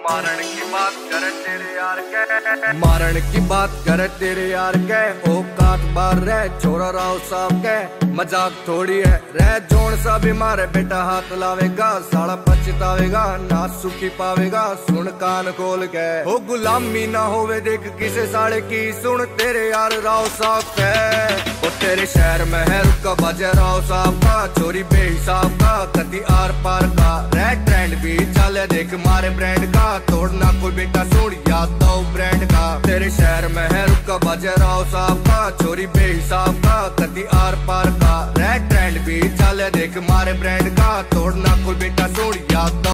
मारण की बात करे तेरे यार के, मारण की बात करे तेरे यार के। औकात बार रह छोरा राव साहब के, मजाक थोड़ी है रह जोन सा भी मारे बेटा हाथ लावेगा, साला पछतावेगा ना सुखी पावेगा। सुन कान खोल के हो गुलामी ना होवे देख किसे साले की, सुन तेरे यार राव साहब के। वो तेरे शहर में है रुका बजे राव साहब का, चोरी बेहिसाब का कति आर पार का। रेड ट्रेंड भी चले देख मारे ब्रांड का, तोड़ना कोई बेटा सुन याद दो ब्रांड का। तेरे शहर में है रुका बजे राव साहब का, चोरी बेहिसाब का कति आर पार का। रेड ट्रेंड भी चले देख मारे ब्रांड का, तोड़ना कोई बेटा सुन याद दो।